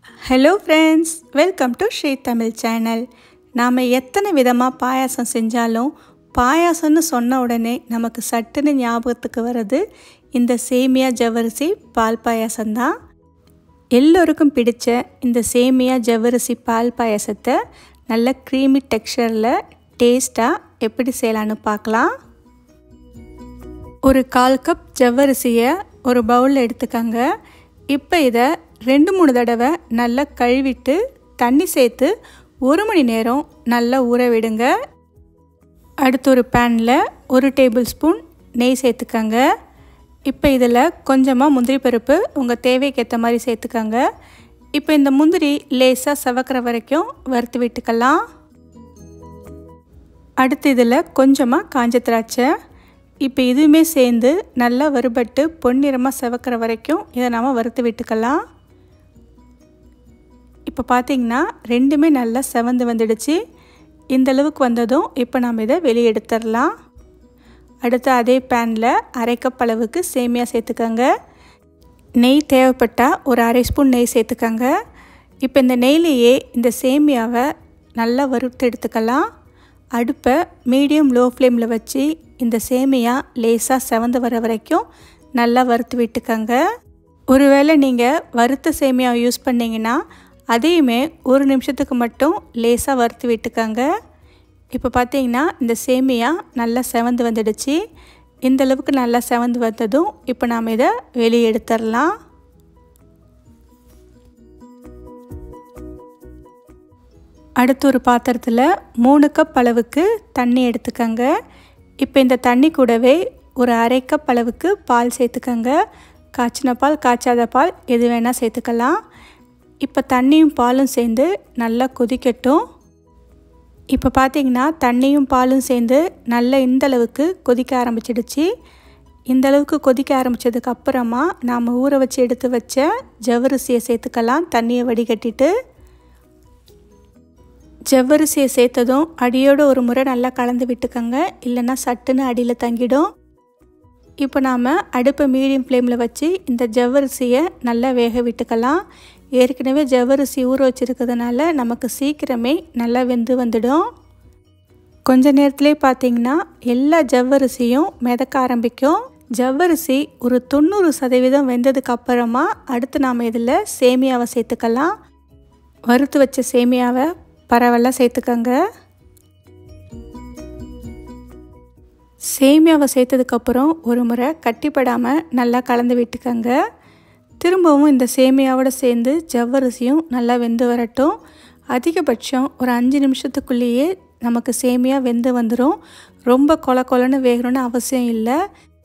Hello friends, welcome to Shri Tamil channel. நாம எத்தனை விதமா பாயாசம் செஞ்சாலும் பாயாசம்னு சொன்ன உடனே நமக்கு சட்டுன்னு ஞாபகத்துக்கு வருது இந்த சேமியா ஜவ்வரிசி பால் பாயாசம் தான். எல்லோருக்கும் பிடிச்ச இந்த சேமியா ஜவ்வரிசி பால் பாயாசத்தை நல்ல க்ரீமி டெக்ஸ்சரில் டேஸ்ட்டாக எப்படி செய்யலான்னு பார்க்கலாம். ஒரு 1/4 கப் ஜவ்வரிசியை ஒரு பவுலில் எடுத்துக்கங்க. இப்போ இதை 2-3 தடவை நல்லா கழுவிட்டு தண்ணி சேர்த்து 1 மணி நேரம் நல்லா ஊற விடுங்க. அடுத்து ஒரு பேனில் 1 டேபிள் ஸ்பூன் நெய் சேர்த்துக்கங்க. இப்போ இதில் கொஞ்சமாக முந்திரி பருப்பு உங்கள் தேவைக்கு ஏற்ற மாதிரி சேர்த்துக்கங்க. இப்போ இந்த முந்திரி லேசாக செவக்கிற வரைக்கும் வறுத்து விட்டுக்கலாம். அடுத்து இதில் கொஞ்சமாக காஞ்ச திராட்சை, இப்போ இதுவுமே சேர்ந்து நல்லா வறுபட்டு பொன்னிறமாக செவக்கிற வரைக்கும் இதை நாம் வறுத்து விட்டுக்கலாம். இப்போ பார்த்திங்கன்னா ரெண்டுமே நல்லா செவந்து வந்துடுச்சு. இந்தளவுக்கு வந்ததும் இப்போ நாம் இதை வெளியே எடுத்துடலாம். அடுத்து அதே பேனில் 1/2 கப் அளவுக்கு சேமியா சேர்த்துக்கங்க. நெய் தேவைப்பட்டால் ஒரு 1/2 ஸ்பூன் நெய் சேர்த்துக்கங்க. இப்போ இந்த நெய்லேயே இந்த சேமியாவை நல்லா வறுத்து எடுத்துக்கலாம். அடுப்பை மீடியம் லோ ஃப்ளேமில் வச்சு இந்த சேமியா லேசாக செவந்து வர வரைக்கும் நல்லா வறுத்து விட்டுக்கங்க. ஒருவேளை நீங்கள் வறுத்த சேமியாவை யூஸ் பண்ணிங்கன்னா அதையுமே 1 நிமிஷத்துக்கு மட்டும் லேசாக வறுத்து விட்டுக்கங்க. இப்போ பார்த்தீங்கன்னா இந்த சேமியா நல்லா செவந்து வந்துடுச்சு. இந்தளவுக்கு நல்லா செவந்து வந்ததும் இப்போ நாம் இதை வெளியே எடுத்துடலாம். அடுத்து ஒரு பாத்திரத்தில் 3 கப் அளவுக்கு தண்ணி எடுத்துக்கங்க. இப்போ இந்த தண்ணி கூடவே ஒரு 1/2 கப் அளவுக்கு பால் சேர்த்துக்கங்க. காய்ச்சின பால் காய்ச்சாத பால் எது வேணால் சேர்த்துக்கலாம். இப்போ தண்ணியும் பாலும் சேர்ந்து நல்லா கொதிக்கட்டும். இப்போ பார்த்திங்கன்னா தண்ணியும் பாலும் சேர்ந்து நல்லா இந்தளவுக்கு கொதிக்க ஆரம்பிச்சிடுச்சு. இந்தளவுக்கு கொதிக்க ஆரம்பித்ததுக்கு அப்புறமா நாம் ஊற வச்சு எடுத்து வச்ச ஜவ்வரிசியை சேர்த்துக்கலாம். தண்ணியை வடிகட்டிட்டு ஜவ்வரிசியை சேர்த்ததும் அடியோடு ஒரு முறை நல்லா கலந்து விட்டுக்கங்க, இல்லைன்னா சட்டுன்னு அடியில் தங்கிடும். இப்போ நாம் அடுப்பை மீடியம் ஃப்ளேமில் வச்சு இந்த ஜவ்வரிசியை நல்லா வேக விட்டுக்கலாம். ஏற்கனவே ஜவ்வரிசி ஊற வச்சுருக்கிறதுனால நமக்கு சீக்கிரமே நல்லா வெந்து வந்துடும். கொஞ்ச நேரத்துலேயே பார்த்திங்கன்னா எல்லா ஜவ்வரிசியும் மிதக்க ஆரம்பிக்கும். ஜவ்வரிசி ஒரு 90% வெந்ததுக்கு அப்புறமா அடுத்து நாம் இதில் சேமியாவை சேர்த்துக்கலாம். வறுத்து வச்ச சேமியாவை பரவலாக சேர்த்துக்கங்க. சேமியாவை சேர்த்ததுக்கப்புறம் ஒரு முறை கட்டிப்படாமல் நல்லா கலந்து விட்டுக்கங்க. திரும்பவும் இந்த சேமியாவோடு சேர்ந்து ஜவ்வரிசியும் நல்லா வெந்து வரட்டும். அதிகபட்சம் ஒரு 5 நிமிஷத்துக்குள்ளேயே நமக்கு சேமியா வெந்து வந்துடும். ரொம்ப கொலன்னு வேகணும்னு அவசியம் இல்லை.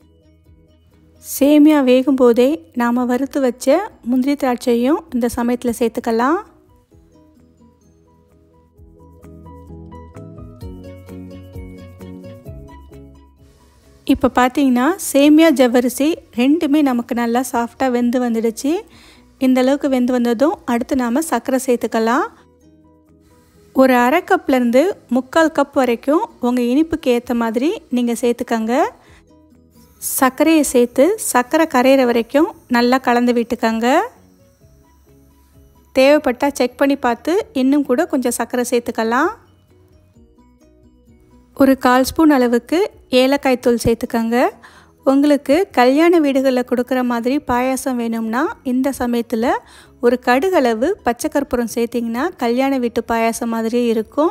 சேமியா வேகும்போதே நாம் வறுத்து வச்ச முந்திரி திராட்சையும் இந்த சமயத்தில் சேர்த்துக்கலாம். இப்போ பார்த்தீங்கன்னா சேமியா ஜவ்வரிசி ரெண்டுமே நமக்கு நல்லா சாஃப்டாக வெந்து வந்துடுச்சு. இந்தளவுக்கு வெந்து வந்ததும் அடுத்து நாம் சர்க்கரை சேர்த்துக்கலாம். ஒரு 1/2 கப்லேருந்து 3/4 கப் வரைக்கும் உங்கள் இனிப்புக்கு ஏற்ற மாதிரி நீங்கள் சேர்த்துக்கங்க. சர்க்கரையை சேர்த்து சர்க்கரை கரையிற வரைக்கும் நல்லா கலந்து விட்டுக்கங்க. தேவைப்பட்டால் செக் பண்ணி பார்த்து இன்னும் கூட கொஞ்சம் சர்க்கரை சேர்த்துக்கலாம். ஒரு 1/4 ஸ்பூன் அளவுக்கு ஏலக்காய் தூள் சேர்த்துக்கங்க. உங்களுக்கு கல்யாண வீடுகளில் கொடுக்குற மாதிரி பாயாசம் வேணும்னா இந்த சமயத்தில் ஒரு கடுகளவு பச்சை கற்பூரம் சேர்த்திங்கன்னா கல்யாண வீட்டு பாயாசம் மாதிரியே இருக்கும்.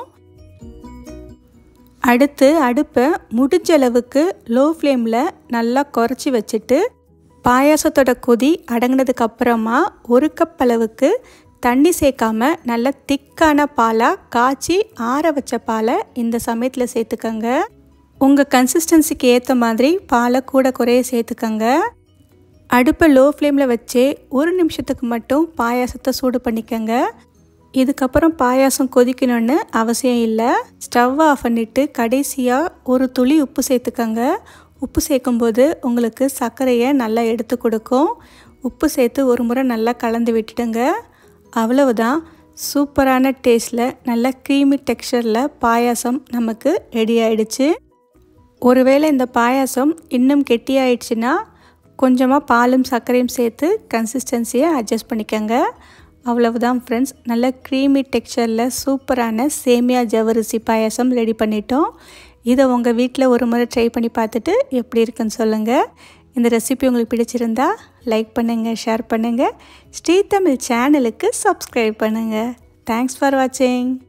அடுத்து அடுப்பை முடிஞ்ச அளவுக்கு லோ ஃப்ளேமில் நல்லா குறைச்சி வச்சுட்டு பாயாசத்தோட கொதி அடங்கினதுக்கு அப்புறமா 1 கப் அளவுக்கு தண்ணி சேர்க்காம நல்ல திக்கான பாலாக காய்ச்சி ஆற வச்ச பாலை இந்த சமயத்தில் சேர்த்துக்கங்க. உங்கள் கன்சிஸ்டன்சிக்கு ஏற்ற மாதிரி பாலை கூட குறைய சேர்த்துக்கங்க. அடுப்பை லோ ஃப்ளேமில் வச்சு 1 நிமிஷத்துக்கு மட்டும் பாயாசத்தை சூடு பண்ணிக்கங்க. இதுக்கப்புறம் பாயாசம் கொதிக்கணும்னு அவசியம் இல்லை. ஸ்டவ் ஆஃப் பண்ணிவிட்டு கடைசியாக ஒரு துளி உப்பு சேர்த்துக்கங்க. உப்பு சேர்க்கும்போது உங்களுக்கு சர்க்கரையை நல்லா எடுத்து கொடுக்கும். உப்பு சேர்த்து ஒரு முறை நல்லா கலந்து விட்டுடுங்க. அவ்வளவுதான், சூப்பரான டேஸ்ட்டில் நல்ல க்ரீமி டெக்ஸ்சரில் பாயாசம் நமக்கு ரெடி ஆகிடுச்சு. ஒருவேளை இந்த பாயாசம் இன்னும் கெட்டியாயிடுச்சுன்னா கொஞ்சமாக பாலும் சர்க்கரையும் சேர்த்து கன்சிஸ்டன்சியை அட்ஜஸ்ட் பண்ணிக்கங்க. அவ்வளவுதான் ஃப்ரெண்ட்ஸ், நல்ல க்ரீமி டெக்ஸ்சரில் சூப்பரான சேமியா ஜவ்வரிசி பாயாசம் ரெடி பண்ணிட்டோம். இதை உங்கள் வீட்டில் ஒரு முறை ட்ரை பண்ணி பார்த்துட்டு எப்படி இருக்குன்னு சொல்லுங்கள். இந்த ரெசிபி உங்களுக்கு பிடிச்சிருந்தா லைக் பண்ணுங்கள், ஷேர் பண்ணுங்கள். ஸ்ரீ தமிழ் சேனலுக்கு சப்ஸ்கிரைப் பண்ணுங்கள். தேங்க்ஸ் ஃபார் வாட்சிங்.